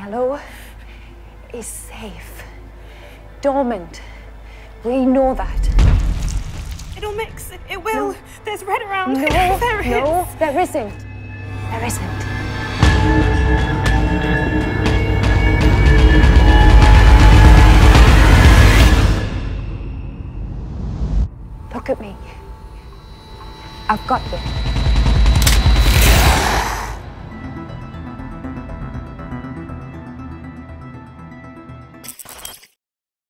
Yellow is safe. Dormant. We know that. It'll mix. It will. No. There's red around. No, there is. No, there isn't. There isn't. Look at me. I've got you.